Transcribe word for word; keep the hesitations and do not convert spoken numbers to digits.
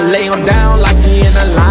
lay him down like he in a line.